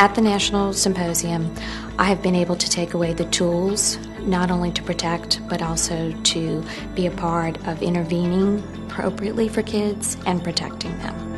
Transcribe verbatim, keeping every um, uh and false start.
At the National Symposium, I have been able to take away the tools, not only to protect, but also to be a part of intervening appropriately for kids and protecting them.